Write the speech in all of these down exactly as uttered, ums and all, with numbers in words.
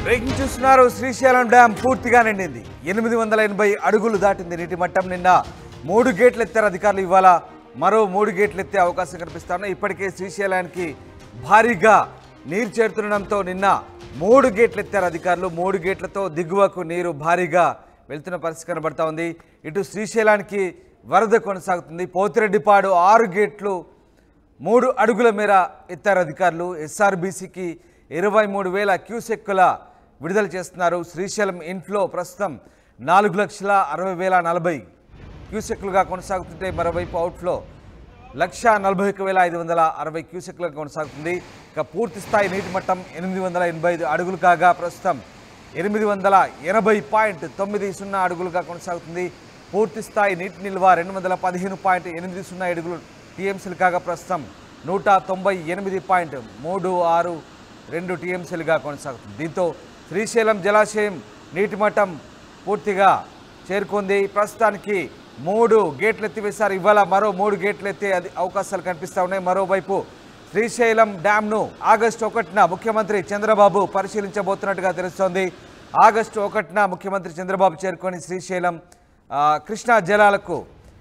Breaking చూస్తున్నారు. Srisailam dam పూర్తిగా నిండింది. ఎనిమిది వందల ఎనభై అడుగులు దాటింది నీటి మట్టం. నిన్న మూడు గేట్లు ఎత్తారు అధికారులు. ఇవాళ మరో మూడు గేట్లు ఎత్తే అవకాశం కనిపిస్తున్నాయి. ఇప్పటికే శ్రీశైలానికి భారీగా నీరు చేరుతుండడంతో నిన్న మూడు గేట్లు ఎత్తారు అధికారులు. మూడు గేట్లతో దిగువకు నీరు భారీగా వెళ్తున్న పరిస్థితి కనబడతా ఉంది. ఇటు శ్రీశైలానికి వరద కొనసాగుతుంది. పోతిరెడ్డిపాడు ఆరు గేట్లు మూడు అడుగుల మేర ఎత్తారు అధికారులు. ఎస్ఆర్బీసీకి ఇరవై మూడు వేల క్యూసెక్కుల విడుదల చేస్తున్నారు. శ్రీశైలం ఇన్ఫ్లో ప్రస్తుతం నాలుగు లక్షల అరవై వేల నలభై క్యూసెక్కులుగా కొనసాగుతుంటే మరోవైపు అవుట్ఫ్లో లక్ష నలభై ఒక వేల ఐదు వందల అరవై క్యూసెక్కులుగా కొనసాగుతుంది. ఇక పూర్తి స్థాయి నీటి మట్టం ఎనిమిది వందల ఎనభై ఐదు అడుగులు కాగా ప్రస్తుతం ఎనిమిది వందల ఎనభై పాయింట్ తొమ్మిది సున్నా అడుగులుగా కొనసాగుతుంది. పూర్తి స్థాయి నీటి నిల్వ రెండు వందల పదిహేను పాయింట్ ఎనిమిది సున్నా అడుగులు టీఎంసీలు కాగా ప్రస్తుతం నూట తొంభై ఎనిమిది పాయింట్ మూడు ఆరు రెండు టీఎంసీలుగా కొనసాగుతుంది. దీంతో శ్రీశైలం జలాశయం నీటి మట్టం పూర్తిగా చేరుకుంది. ప్రస్తుతానికి మూడు గేట్లు ఎత్తివేశారు. ఇవాళ మరో మూడు గేట్లు ఎత్తే అది అవకాశాలు కనిపిస్తూ ఉన్నాయి. మరోవైపు శ్రీశైలం డ్యాంను ఆగస్టు ఒకటిన ముఖ్యమంత్రి చంద్రబాబు పరిశీలించబోతున్నట్టుగా తెలుస్తోంది. ఆగస్టు ఒకటిన ముఖ్యమంత్రి చంద్రబాబు చేరుకొని శ్రీశైలం కృష్ణా జలాలకు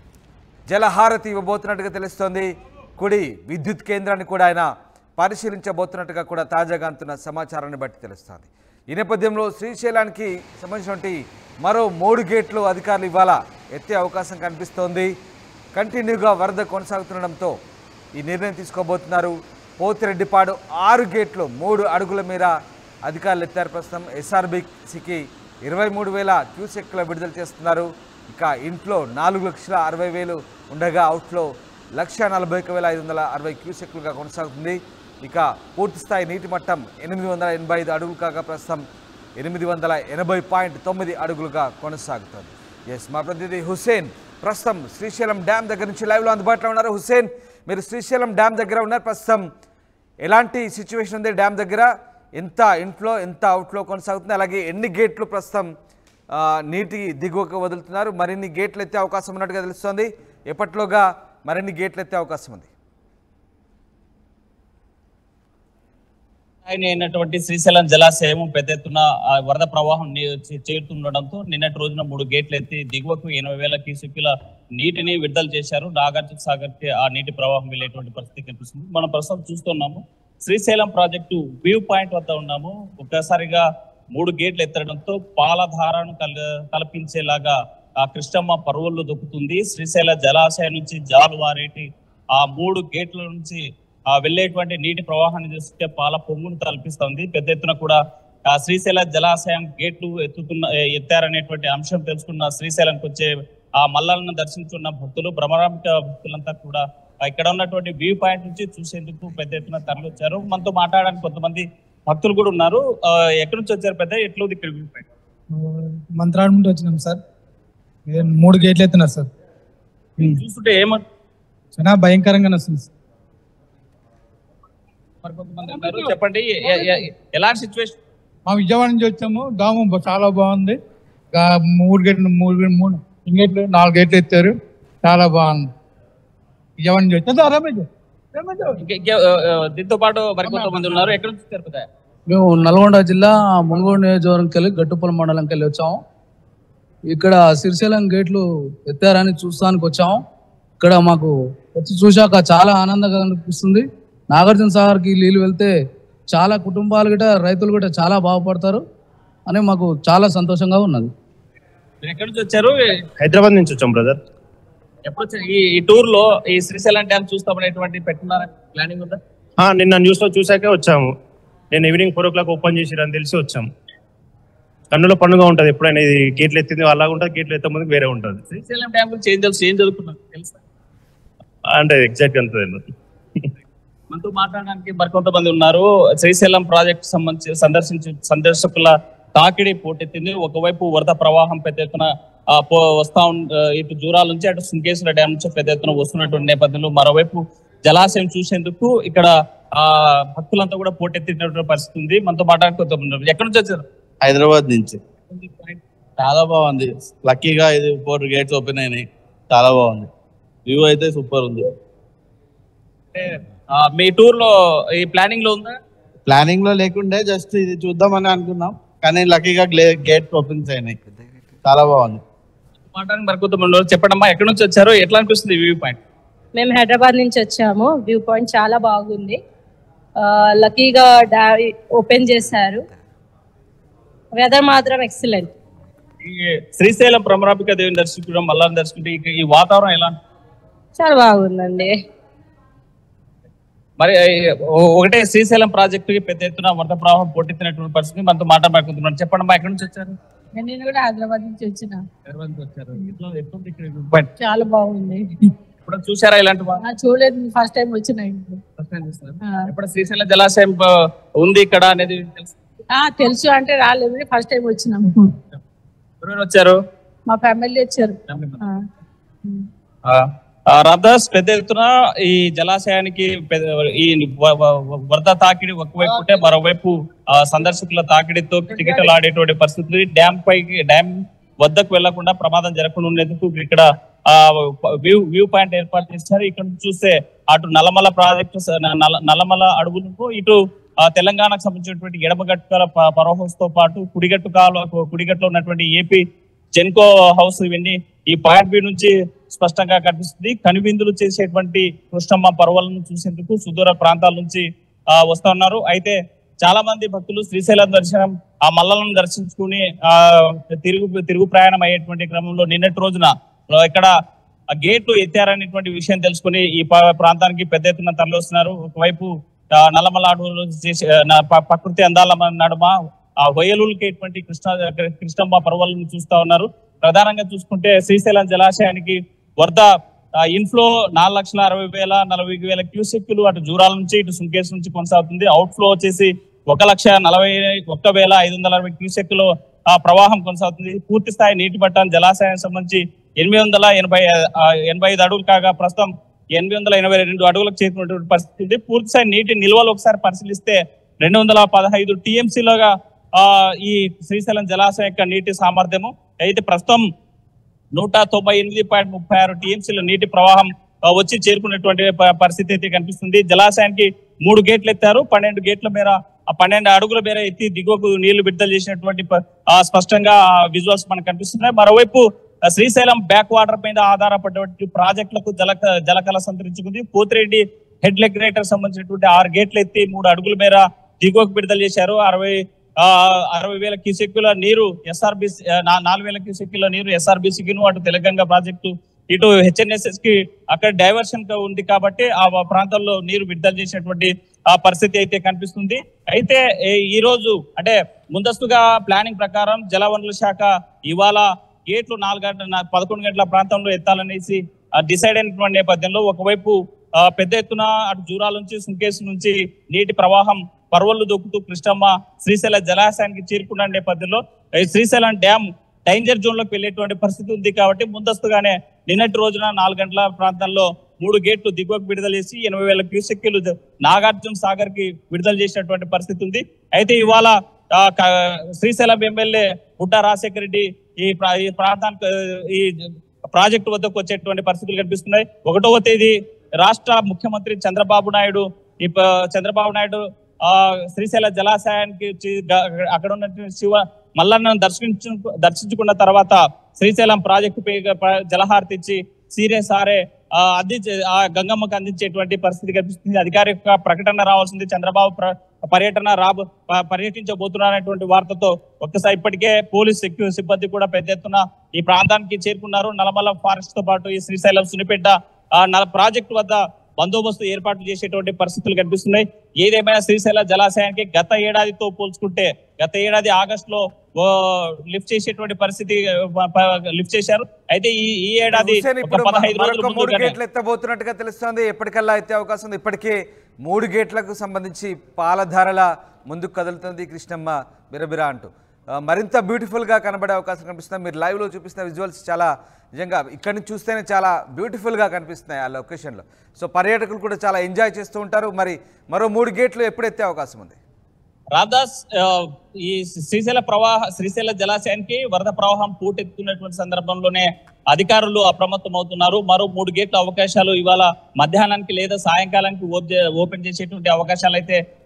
జలహారతి ఇవ్వబోతున్నట్టుగా తెలుస్తోంది. కుడి విద్యుత్ కేంద్రాన్ని కూడా ఆయన పరిశీలించబోతున్నట్టుగా కూడా తాజాగా అందుతున్న సమాచారాన్ని బట్టి తెలుస్తోంది. ఈ నేపథ్యంలో శ్రీశైలానికి సంబంధించినటువంటి మరో మూడు గేట్లు అధికారులు ఇవాళ ఎత్తే అవకాశం కనిపిస్తోంది. కంటిన్యూగా వరద కొనసాగుతుండడంతో ఈ నిర్ణయం తీసుకోబోతున్నారు. పోతిరెడ్డిపాడు ఆరు గేట్లు మూడు అడుగుల మేర అధికారులు ఎత్తారు. ప్రస్తుతం ఎస్ఆర్బీసీకి ఇరవై మూడు వేల క్యూసెక్ల విడుదల చేస్తున్నారు. ఇక ఇంట్లో నాలుగు లక్షల అరవై వేలు ఉండగా అవుట్లో లక్ష నలభై ఒక వేల ఐదు వందల అరవై క్యూసెక్లుగా కొనసాగుతుంది. ఇక పూర్తి స్థాయి నీటి మట్టం ఎనిమిది వందల ఎనభై ఐదు అడుగులు కాగా ప్రస్తుతం ఎనిమిది వందల ఎనభై పాయింట్ తొమ్మిది అడుగులుగా కొనసాగుతుంది. ఎస్, మా ప్రతినిధి హుస్సేన్ ప్రస్తుతం శ్రీశైలం డ్యామ్ దగ్గర నుంచి లైవ్లో అందుబాటులో ఉన్నారు. హుస్సేన్, మీరు శ్రీశైలం డ్యామ్ దగ్గర ఉన్నారు. ప్రస్తుతం ఎలాంటి సిచ్యువేషన్ ఉంది డ్యామ్ దగ్గర? ఎంత ఇన్ఫ్లో ఎంత అవుట్ఫ్లో కొనసాగుతుంది? అలాగే ఎన్ని గేట్లు ప్రస్తుతం నీటి దిగువకు వదులుతున్నారు? మరిన్ని గేట్లు ఎత్తే అవకాశం ఉన్నట్టుగా తెలుస్తోంది. ఎప్పట్లోగా మరిన్ని గేట్లు ఎత్తే అవకాశం ఉంది? అయినటువంటి శ్రీశైలం జలాశయం పెద్ద ఎత్తున వరద ప్రవాహం చేరుతుండడంతో నిన్నటి రోజున మూడు గేట్లు ఎత్తి దిగువకు ఎనభై వేల క్యూసెక్కుల నీటిని విడుదల చేశారు. నాగార్జున సాగర్ కి ఆ నీటి ప్రవాహం వెళ్ళేటువంటి పరిస్థితి కనిపిస్తుంది. మనం ప్రస్తుతం చూస్తున్నాము శ్రీశైలం ప్రాజెక్టు వ్యూ పాయింట్ వద్ద ఉన్నాము. ఒక్కసారిగా మూడు గేట్లు ఎత్తడంతో పాలధారను కల్ కల్పించేలాగా ఆ కృష్ణమ్మ పరువుల్లో దొక్కుతుంది. శ్రీశైల జలాశయం నుంచి జాలువారేటి ఆ మూడు గేట్ల నుంచి ఆ వెళ్ళేటువంటి నీటి ప్రవాహాన్ని చూస్తే పాల పొంగును తలపిస్తుంది. పెద్ద ఎత్తున కూడా ఆ శ్రీశైల జలాశయం గేట్లు ఎత్తుతున్న ఎత్తారనేటువంటి అంశం తెలుసుకున్న శ్రీశైలంకి వచ్చే ఆ మల్లలను దర్శించున్న భక్తులు భ్రమరాంబిక భక్తులంతా కూడా ఇక్కడ ఉన్నటువంటి వ్యూ పాయింట్ నుంచి చూసేందుకు పెద్ద ఎత్తున తరలివచ్చారు. మనతో మాట్లాడడానికి కొంతమంది భక్తులు కూడా ఉన్నారు. ఎక్కడి నుంచి వచ్చారు పెద్ద? ఎట్లా ఇక్కడ వ్యూ పాయింట్? మంత్రాడు నుండి వచ్చినాం సార్. మూడు గేట్లు ఎత్తున్నారు సార్. చూస్తుంటే ఏమో చాలా భయంకరంగా వస్తుంది సార్. చెప్పండి, ఎలాంటి సిచ్యువేషన్? మా విజయవాడ నుంచి వచ్చాము. డాము చాలా బాగుంది. మూడు గేట్లు మూడు మూడు గేట్లు నాలుగు గేట్లు ఎత్తారు. చాలా బాగుంది. విజయవాడ నుంచి వచ్చారు. రమేష్ దీంతో పాటు మరి కొంతమంది ఉన్నారు. ఎక్కడ నుంచి వచ్చారు? మేము నల్గొండ జిల్లా మునుగోడు నియోజకవర్గంకి వెళ్ళి గట్టుపల్లి మండలంకి వెళ్ళి వచ్చాము. ఇక్కడ శ్రీశైలం గేట్లు ఎత్తారని చూస్తానికి వచ్చాము. ఇక్కడ మాకు వచ్చి చూశాక చాలా ఆనందంగా అనిపిస్తుంది. నాగార్జున సాగర్కి నీళ్ళు వెళ్తే చాలా కుటుంబాలు గిట్ట రైతులు గిట్ట చాలా బాగుపడతారు అని మాకు చాలా సంతోషంగా ఉన్నది. ఎక్కడి నుంచి వచ్చారు? హైదరాబాద్ నుంచి వచ్చాం బ్రదర్. ఎప్పుడు ఈ టూర్ లో ఈ శ్రీశైలం డ్యామ్ చూస్తామనేటువంటి పెట్టున్నారా? ప్లానింగ్ ఉందా? నిన్న న్యూస్ లో చూసాకే వచ్చాము. నేను evening four o'clock open చేసిరని తెలిసి వచ్చాము. కన్నులో పండుగ ఉంటుంది. ఎప్పుడైనా ఇది గేట్లు ఎత్తింది అలాగా ఉంటుంది, గేట్లు ఎత్తే ముందుకు వేరే ఉంటుంది. శ్రీశైలం డ్యామ్ గురించి ఏం తెలుసు? ఏం చదువుకున్నారు తెలుసా? అంటే ఎగ్జాక్ట్ అంత తెలియదు. మనతో మాట్లాడడానికి మరికొంతమంది ఉన్నారు. శ్రీశైలం ప్రాజెక్ట్ సంబంధించి సందర్శించి సందర్శకుల తాకిడి పోటెత్తింది. ఒకవైపు వరద ప్రవాహం పెద్ద ఎత్తున వస్తా ఇటు జూరాల నుంచి అటు సుంకేశ్వర డ్యామ్ నుంచి పెద్ద ఎత్తున వస్తున్నటువంటి నేపథ్యంలో మరోవైపు జలాశయం చూసేందుకు ఇక్కడ ఆ భక్తులంతా కూడా పోటెత్తినటువంటి పరిస్థితి ఉంది. మనతో మాట్లాడుకుంటున్నారు. ఎక్కడి నుంచి వచ్చారు? హైదరాబాద్ నుంచి. చాలా బాగుంది. లక్కీగా ఇది ఫోర్ గేట్స్ ఓపెన్ అయినాయి. చాలా బాగుంది. వ్యూ అయితే సూపర్ ఉంది. మీ టూర్ లో ఈ ప్లానింగ్ లో ఉందా? ప్లానింగ్ లో లేకుండే జస్ట్ ఇది చూద్దామని అనుకున్నాం. కానీ లక్కీగా గేట్ ఓపెన్స్ అయినాయి. చాలా బాగుంది. మాట్లాడి మరికొద్ది చెప్పండమ్మా, ఎక్కడి నుంచి వచ్చారు, ఎట్లా అనిపిస్తుంది వ్యూ పాయింట్? మేము హైదరాబాద్ నుంచి వచ్చాము. వ్యూ పాయింట్ చాలా బాగుంది. లక్కీగా డా ఓపెన్ చేశారు. వెదర్ మాత్రం ఎక్సలెంట్. ఈ శ్రీశైలం భ్రమరాంబిక దేవిని దర్శించడం, మల్లాన్ని దర్శించడం, ఈ వాతావరణం ఎలా? చాలా బాగుందండి. మరి ఒకటే శ్రీశైలం ప్రాజెక్టు కి పెద్ద ఎత్తున వరద ప్రవాహం పోటెత్తినటువంటి పరిస్థితి మనతో మాట్లాడుకుంటున్నాను. చెప్పండి అమ్మా, ఎక్కడి నుంచి వచ్చారు? నేను కూడా హైదరాబాద్ నుంచి వచ్చిన. వచ్చారు. చాలా బాగుంది. ఇప్పుడు చూసారా ఇలాంటి? చూడలేదు, ఫస్ట్ టైం వచ్చిన. ఇప్పుడు శ్రీశైలం జలాశయం ఉంది ఇక్కడ అనేది తెలుసు, అంటే రాలేదు, ఫస్ట్ టైం వచ్చినాము. ఎవరు వచ్చారు? మా ఫ్యామిలీ వచ్చారు. రాధాస్, పెద్ద ఎత్తున ఈ జలాశయానికి ఈ వరద తాకిడి ఒకవైపు ఉంటే మరోవైపు సందర్శకుల తాకిడితో టికెట్లు ఆడేటువంటి పరిస్థితి. డ్యామ్ పైకి డ్యామ్ వద్దకు వెళ్లకుండా ప్రమాదం జరగకుండా ఉండేందుకు ఇక్కడ ఆ వ్యూ వ్యూ పాయింట్ ఏర్పాటు చేశారు. ఇక్కడ చూస్తే అటు నల్లమల ప్రాజెక్టు నల్లమల అడుగులకు, ఇటు తెలంగాణకు సంబంధించినటువంటి ఎడమగట్టుల పరోహంతో పాటు కుడిగట్టు కాలు కుడిగట్టులో ఉన్నటువంటి ఏపీ జెన్కో హౌస్, ఇవన్నీ ఈ పాయింట్ బి నుంచి స్పష్టంగా కనిపిస్తుంది. కనువిందులు చేసేటువంటి కృష్ణమ్మ పర్వాలను చూసేందుకు సుదూర ప్రాంతాల నుంచి ఆ వస్తా ఉన్నారు. అయితే చాలా మంది భక్తులు శ్రీశైలం దర్శనం, ఆ మల్లలను దర్శించుకుని ఆ తిరుగు తిరుగు ప్రయాణం అయ్యేటువంటి క్రమంలో నిన్నటి రోజున ఇక్కడ గేట్లు ఎత్తారనేటువంటి విషయం తెలుసుకుని ఈ ప్రాంతానికి పెద్ద ఎత్తున తరలిస్తున్నారు. ఒకవైపు నల్లమల అడవులు చేసే ప్రకృతి అందాల నడుమ ఆ హొయలులకేటువంటి కృష్ణ కృష్ణమ్మ పర్వాలను చూస్తా ఉన్నారు. ప్రధానంగా చూసుకుంటే శ్రీశైలం జలాశయానికి వరద ఇన్ఫ్లో నాలుగు లక్షల అరవై వేల నలభై వేల క్యూసెక్లు అటు జూరాల నుంచి ఇటు సుంకేస్ నుంచి కొనసాగుతుంది. అవుట్ ఫ్లో వచ్చేసి ఒక లక్ష నలభై ఒక్క వేల ఐదు వందల అరవై క్యూసెక్లు ఆ ప్రవాహం కొనసాగుతుంది. పూర్తి స్థాయి నీటి మట్టం జలాశయానికి సంబంధించి ఎనిమిది వందల ఎనభై ఎనభై ఐదు అడుగులు కాగా ప్రస్తుతం ఎనిమిది వందల ఎనభై రెండు అడుగులకు చేరుకున్నటువంటి పరిస్థితి ఉంది. పూర్తి స్థాయి నీటి నిల్వలు ఒకసారి పరిశీలిస్తే రెండు వందల పదహైదు టీఎంసీలుగా ఆ ఈ శ్రీశైలం జలాశయం యొక్క నీటి సామర్థ్యము. అయితే ప్రస్తుతం నూట తొంభై ఎనిమిది పాయింట్ ముప్పై ఆరు టీఎంసీల నీటి ప్రవాహం వచ్చి చేరుకున్నటువంటి పరిస్థితి అయితే కనిపిస్తుంది. జలాశయానికి మూడు గేట్లు ఎత్తారు. పన్నెండు గేట్ల మేర ఆ పన్నెండు అడుగుల మేర ఎత్తి దిగువకు నీళ్లు విడుదల చేసినటువంటి స్పష్టంగా విజువల్స్ మనకు కనిపిస్తున్నాయి. మరోవైపు శ్రీశైలం బ్యాక్ వాటర్ మీద ఆధారపడినటువంటి ప్రాజెక్టులకు జల జలకళ సంతరించుకుంది. పోతిరెడ్డి హెడ్ రెగ్యులేటర్ సంబంధించినటువంటి ఆరు గేట్లు ఎత్తి మూడు అడుగుల మేర దిగువకు విడుదల చేశారు. అరవై ఆ అరవై వేల క్యూసెక్కుల నీరు ఎస్ఆర్బిసి నాలుగు వేల క్యూసెక్కుల నీరు ఎస్ఆర్బిసికిను అటు తెలంగాణ ప్రాజెక్టు ఇటు హెచ్ఎన్ఎస్ఎస్ కి అక్కడ డైవర్షన్ ఉంది కాబట్టి ఆ ప్రాంతాల్లో నీరు విడుదల చేసినటువంటి ఆ పరిస్థితి అయితే కనిపిస్తుంది. అయితే ఈ రోజు అంటే ముందస్తుగా ప్లానింగ్ ప్రకారం జలవనరుల శాఖ ఇవాళ గేట్లు నాలుగు గంటల పదకొండు గంటల ప్రాంతంలో ఎత్తాలనేసి డిసైడ్ అయినటువంటి నేపథ్యంలో ఒకవైపు పెద్ద ఎత్తున అటు జూరాల నుంచి సుంకేసు నుంచి నీటి ప్రవాహం పర్వళ్ళు దొక్కుతూ కృష్ణమ్మ శ్రీశైల జలాశయానికి చేరుకున్న నేపథ్యంలో శ్రీశైలం డ్యామ్ డేంజర్ జోన్ లోకి వెళ్ళేటువంటి పరిస్థితి ఉంది కాబట్టి ముందస్తుగానే నిన్నటి రోజున నాలుగు గంటల ప్రాంతాల్లో మూడు గేట్లు దిగువకు విడుదల చేసి ఎనభై వేల క్యూసెక్లు నాగార్జున సాగర్ కి విడుదల చేసినటువంటి పరిస్థితి ఉంది. అయితే ఇవాళ శ్రీశైలం ఎమ్మెల్యే బుడ్డ రాజశేఖర రెడ్డి ఈ ప్రాంతానికి ఈ ప్రాజెక్టు వద్దకు వచ్చేటువంటి పరిస్థితులు కనిపిస్తున్నాయి. ఒకటవ తేదీ రాష్ట్ర ముఖ్యమంత్రి చంద్రబాబు నాయుడు ఈ చంద్రబాబు నాయుడు ఆ శ్రీశైల జలాశయానికి అక్కడ ఉన్నటువంటి శివ మల్లన్నను దర్శించు దర్శించుకున్న తర్వాత శ్రీశైలం ప్రాజెక్టు జలహారతి ఇచ్చి సీరియస్ ఆరే అందించే ఆ గంగమ్మకు అందించేటువంటి పరిస్థితి కనిపిస్తుంది. అధికారిక ప్రకటన రావాల్సింది. చంద్రబాబు పర్యటన రాబో పర్యటించబోతున్నారనేటువంటి వార్తతో ఒక్కసారి ఇప్పటికే పోలీస్ సెక్యూరిటీ సిబ్బంది కూడా పెద్ద ఎత్తున ఈ ప్రాంతానికి చేరుకున్నారు. నల్లమల ఫారెస్ట్ తో పాటు ఈ శ్రీశైలం సునిపేట ప్రాజెక్టు వద్ద బందోబస్తు ఏర్పాటు చేసేటువంటి పరిస్థితులు కనిపిస్తున్నాయి. ఏదేమైనా శ్రీశైల జలాశయానికి గత ఏడాదితో పోల్చుకుంటే గత ఏడాది ఆగస్టు లో లిఫ్ట్ చేసేటువంటి పరిస్థితి లిఫ్ట్ చేశారు. అయితే ఈ ఈ ఏడాది పదహైదు రోజులు మూడు గేట్లు ఎత్తబోతున్నట్టుగా తెలుస్తుంది. ఎప్పటికల్లా ఎత్తే అవకాశం ఉంది. ఇప్పటికే మూడు గేట్లకు సంబంధించి పాలధారల ముందుకు కదులుతుంది కృష్ణమ్మ బిరబిరా అంటూ. మరింత బ్యూటిఫుల్గా కనబడే అవకాశం కనిపిస్తుంది. మీరు లైవ్లో చూపిస్తున్న విజువల్స్ చాలా నిజంగా ఇక్కడి నుంచి చూస్తేనే చాలా బ్యూటిఫుల్గా కనిపిస్తున్నాయి ఆ లొకేషన్లో. సో పర్యాటకులు కూడా చాలా ఎంజాయ్ చేస్తూ ఉంటారు. మరి మరో మూడు గేట్లు ఎప్పుడు ఎత్తే అవకాశం ఉంది? రాధాస్, ఈ శ్రీశైల ప్రవాహ శ్రీశైల జలాశయానికి వరద ప్రవాహం పోటెత్తున్నటువంటి సందర్భంలోనే అధికారులు అప్రమత్తం అవుతున్నారు. మరో మూడు గేట్ల అవకాశాలు ఇవాళ మధ్యాహ్నానికి లేదా సాయంకాలానికి ఓపెన్ చేసేటువంటి అవకాశాలు అయితే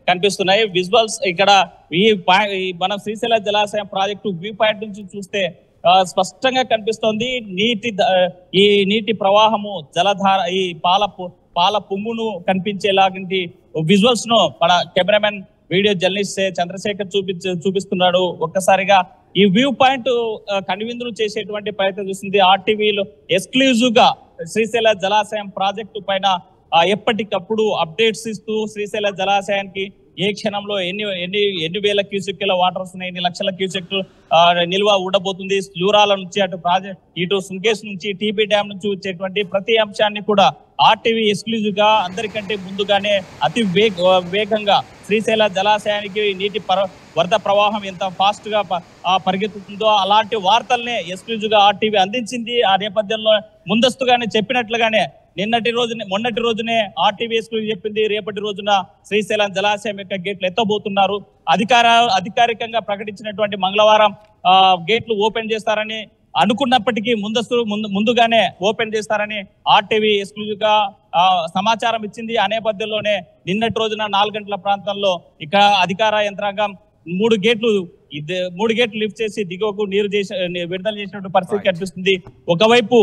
కనిపిస్తున్నాయి. విజువల్స్ ఇక్కడ ఈ మన శ్రీశైల జలాశయం ప్రాజెక్టు వ్యూ పాయింట్ నుంచి చూస్తే స్పష్టంగా కనిపిస్తోంది. నీటి ఈ నీటి ప్రవాహము జలధార ఈ పాల పాల పొంగును కనిపించేలాంటి విజువల్స్ ను మన కెమెరామెన్ వీడియో జర్నలిస్ట్ చంద్రశేఖర్ చూపి చూపిస్తున్నాడు. ఒక్కసారిగా ఈ వ్యూ పాయింట్ కనువిందులు చేసేటువంటి ప్రయత్నం చేస్తుంది. ఆర్టీవీలో ఎక్స్క్లూజివ్ గా శ్రీశైల జలాశయం ప్రాజెక్టు పైన ఎప్పటికప్పుడు అప్డేట్స్ ఇస్తూ శ్రీశైల జలాశయానికి ఏ క్షణంలో ఎన్ని ఎన్ని ఎన్ని వేల క్యూసెక్ల వాటర్ వస్తున్నాయి, ఎన్ని లక్షల క్యూసెక్లు నిల్వ ఉండబోతుంది, జూరాల నుంచి అటు ప్రాజెక్ట్ ఇటు సుంకేష్ నుంచి టీబీ డ్యామ్ నుంచి వచ్చేటువంటి ప్రతి అంశాన్ని కూడా ఆర్టీవీ ఎక్స్క్లూజివ్ గా అందరికంటే ముందుగానే అతి వేగ వేగంగా శ్రీశైల జలాశయానికి నీటి పర వరద ప్రవాహం ఎంత ఫాస్ట్ గా పరిగెత్తుతుందో అలాంటి వార్తల్ని ఎక్స్క్లూజివ్ గా ఆర్టీవీ అందించింది. ఆ నేపథ్యంలో ముందస్తుగానే చెప్పినట్లుగానే నిన్నటి రోజునే మొన్నటి రోజునే ఆర్టీవీ ఎక్స్క్లూజివ్ చెప్పింది రేపటి రోజున శ్రీశైలం జలాశయం యొక్క గేట్లు ఎత్తబోతున్నారు. అధికార అధికారికంగా ప్రకటించినటువంటి మంగళవారం ఆ గేట్లు ఓపెన్ చేస్తారని అనుకున్నప్పటికీ ముందస్తు ముందు ముందుగానే ఓపెన్ చేస్తారని ఆర్టీవీ ఎక్స్క్లూజివ్ గా సమాచారం ఇచ్చింది. ఆ నేపథ్యంలోనే నిన్నటి రోజున నాలుగు గంటల ప్రాంతంలో ఇక అధికార యంత్రాంగం మూడు గేట్లు మూడు గేట్లు లిఫ్ట్ చేసి దిగువకు నీరు చేసి విడుదల చేసినటువంటి పరిస్థితి కనిపిస్తుంది. ఒకవైపు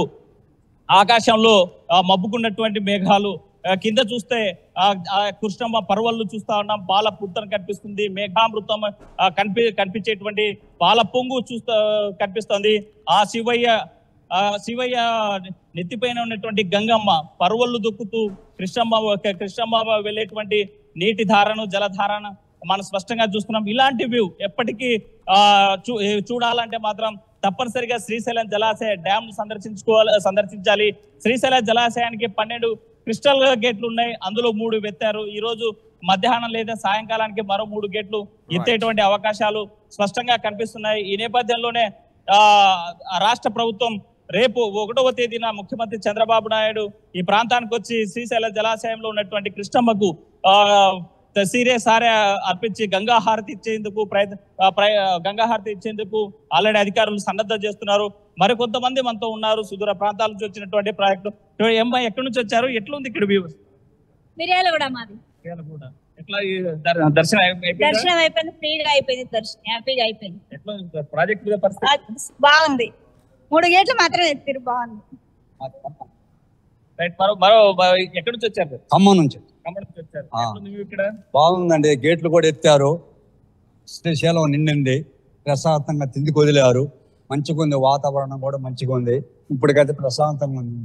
ఆకాశంలో మబ్బుకున్నటువంటి మేఘాలు, కింద చూస్తే ఆ కృష్ణమ్మ పర్వళ్ళు చూస్తా ఉన్నాం, పాల పుట్టను కనిపిస్తుంది, మేఘామృతం కనిపి కనిపించేటువంటి పాల పొంగు చూస్తా కనిపిస్తుంది. ఆ శివయ్య ఆ శివయ్య నెత్తిపైన ఉన్నటువంటి గంగమ్మ పర్వళ్ళు దొక్కుతూ కృష్ణమ్మ కృష్ణమ్మ వెళ్ళేటువంటి నీటి ధారను జలధారను మనం స్పష్టంగా చూస్తున్నాం. ఇలాంటి వ్యూ ఎప్పటికీ ఆ చూ చూడాలంటే మాత్రం తప్పనిసరిగా శ్రీశైలం జలాశయ డ్యామ్ సందర్శించుకోవాలి సందర్శించాలి. శ్రీశైలం జలాశయానికి పన్నెండు క్రిస్టల్ గేట్లు ఉన్నాయి, అందులో మూడు వెత్తారు. ఈ రోజు మధ్యాహ్నం లేదా సాయంకాలానికి మరో మూడు గేట్లు ఎత్తేటువంటి అవకాశాలు స్పష్టంగా కనిపిస్తున్నాయి. ఈ నేపథ్యంలోనే ఆ రాష్ట్ర ప్రభుత్వం రేపు ఒకటవ తేదీన ముఖ్యమంత్రి చంద్రబాబు నాయుడు ఈ ప్రాంతానికి వచ్చి శ్రీశైల జలాశయంలో ఉన్నటువంటి కృష్ణమ్మకు ఆ సీరియస్ సారే అర్పించి గంగా హారతి ఇచ్చేందుకు ప్రయత్న గంగాహారతి ఇచ్చేందుకు ఆల్రెడీ అధికారులు సన్నద్ధం చేస్తున్నారు. మరి కొంతమంది మనతో ఉన్నారు సుదూర ప్రాంతాల నుంచి వచ్చినటువంటి ప్రాజెక్టు. అమ్మాయి ఎక్కడి నుంచి వచ్చారు, ఎట్లుంది ఇక్కడ వ్యూ? మిర్యాలగూడ మాది. ఎట్లా దర్శనం దర్శనం అయిపోయింది, ఫ్రీగా అయిపోయింది, దర్శనం హ్యాపీగా అయిపోయింది. ఎట్లా ప్రాజెక్ట్ బాగుంది, మూడు గేట్లు మాత్రమే ఎత్తిరు, బాగుంది. మరో మరో ఎక్కడి నుంచి వచ్చారు? ఖమ్మం నుంచి. ఖమ్మం నుంచి వచ్చారు. ఇక్కడ బాగుందండి, గేట్లు కూడా ఎత్తారు, శ్రీశైలం నిండింది, ప్రశాంతంగా తిండి వదిలేరు, మంచిగా ఉంది, వాతావరణం కూడా మంచిగా ఉంది, ఇప్పటికైతే ప్రశాంతంగా ఉంది.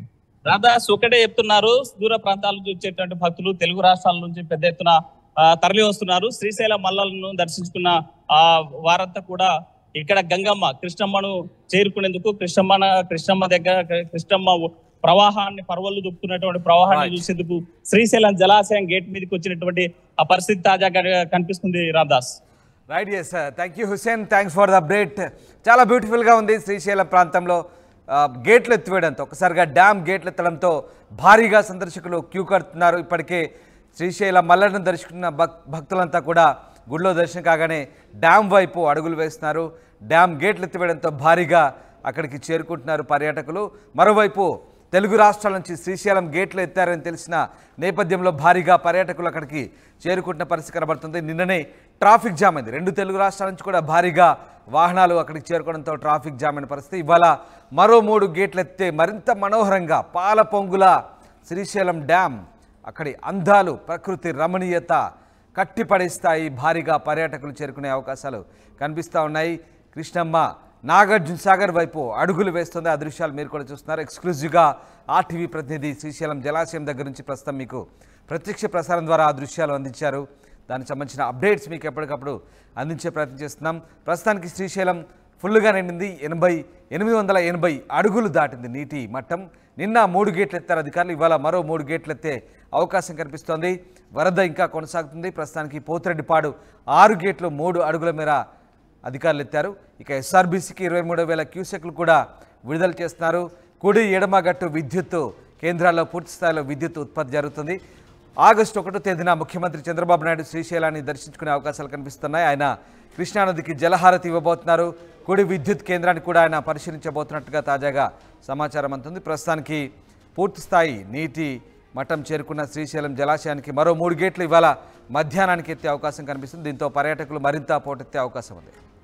రాధాస్ ఒకటే చెప్తున్నారు, దూర ప్రాంతాల నుంచి వచ్చేటువంటి భక్తులు తెలుగు రాష్ట్రాల నుంచి పెద్ద ఎత్తున తరలి వస్తున్నారు. శ్రీశైల మల్లలను దర్శించుకున్న ఆ వారంతా కూడా ఇక్కడ గంగమ్మ కృష్ణమ్మను చేరుకునేందుకు కృష్ణమ్మ కృష్ణమ్మ దగ్గర కృష్ణమ్మ ప్రవాహాన్ని పర్వళ్ళు దొక్కుతున్నటువంటి ప్రవాహాన్ని చూసేందుకు శ్రీశైలం జలాశయం గేట్ మీదకి వచ్చినటువంటి ఆ పరిస్థితి తాజాగా కనిపిస్తుంది. రాధాస్ right, yes thank you Hussain, thanks for the update. చాలా బ్యూటిఫుల్గా ఉంది శ్రీశైలం ప్రాంతంలో గేట్లు ఎత్తివేయడంతో, ఒకసారిగా డ్యామ్ గేట్లు ఎత్తడంతో భారీగా సందర్శకులు క్యూ కడుతున్నారు. ఇప్పటికే శ్రీశైలం మల్లలను దర్శించుకున్న భక్ భక్తులంతా కూడా గుడిలో దర్శనం కాగానే డ్యామ్ వైపు అడుగులు వేస్తున్నారు. డ్యామ్ గేట్లు ఎత్తివేయడంతో భారీగా అక్కడికి చేరుకుంటున్నారు పర్యాటకులు. మరోవైపు తెలుగు రాష్ట్రాల నుంచి శ్రీశైలం గేట్లు ఎత్తారని తెలిసిన నేపథ్యంలో భారీగా పర్యాటకులు అక్కడికి చేరుకుంటున్న పరిస్థితి కనబడుతుంది. నిన్ననే ట్రాఫిక్ జామ్ అయింది, రెండు తెలుగు రాష్ట్రాల నుంచి కూడా భారీగా వాహనాలు అక్కడికి చేరుకోవడంతో ట్రాఫిక్ జామ్ అయిన పరిస్థితి. ఇవాళ మరో మూడు గేట్లు ఎత్తే మరింత మనోహరంగా పాల పొంగుల శ్రీశైలం డ్యామ్, అక్కడి అందాలు, ప్రకృతి రమణీయత కట్టిపడేస్తాయి. భారీగా పర్యాటకులు చేరుకునే అవకాశాలు కనిపిస్తూ ఉన్నాయి. కృష్ణమ్మ నాగార్జున సాగర్ వైపు అడుగులు వేస్తుంది. ఆ దృశ్యాలు మీరు కూడా చూస్తున్నారు. ఎక్స్క్లూజివ్గా ఆర్టీవీ ప్రతినిధి శ్రీశైలం జలాశయం దగ్గర నుంచి ప్రస్తుతం మీకు ప్రత్యక్ష ప్రసారం ద్వారా ఆ దృశ్యాలు అందించారు. దానికి సంబంధించిన అప్డేట్స్ మీకు ఎప్పటికప్పుడు అందించే ప్రయత్నం చేస్తున్నాం. ప్రస్తుతానికి శ్రీశైలం ఫుల్గా నిండింది, ఎనభై ఎనిమిది వందల ఎనభై అడుగులు దాటింది నీటి మట్టం. నిన్న మూడు గేట్లు ఎత్తారు అధికారులు, ఇవాళ మరో మూడు గేట్లు ఎత్తే అవకాశం కనిపిస్తోంది. వరద ఇంకా కొనసాగుతుంది. ప్రస్తుతానికి పోతిరెడ్డిపాడు ఆరు గేట్లు మూడు అడుగుల మేర అధికారులు ఎత్తారు. ఇక ఎస్ఆర్బీసీకి ఇరవై మూడు వేల క్యూసెక్లు కూడా విడుదల చేస్తున్నారు. కుడి ఎడమగట్టు విద్యుత్తు కేంద్రాల్లో పూర్తి స్థాయిలో విద్యుత్ ఉత్పత్తి జరుగుతుంది. ఆగస్టు ఒకటో తేదీన ముఖ్యమంత్రి చంద్రబాబు నాయుడు శ్రీశైలాన్ని దర్శించుకునే అవకాశాలు కనిపిస్తున్నాయి. ఆయన కృష్ణానదికి జలహారతి ఇవ్వబోతున్నారు. కుడి విద్యుత్ కేంద్రాన్ని కూడా ఆయన పరిశీలించబోతున్నట్టుగా తాజాగా సమాచారం అందుతుంది. ప్రస్తుతానికి పూర్తి స్థాయి నీటి మఠం చేరుకున్న శ్రీశైలం జలాశయానికి మరో మూడు గేట్లు ఇవాళ మధ్యాహ్నానికి ఎత్తే అవకాశం కనిపిస్తుంది. దీంతో పర్యాటకులు మరింత పోటెత్తే అవకాశం ఉంది.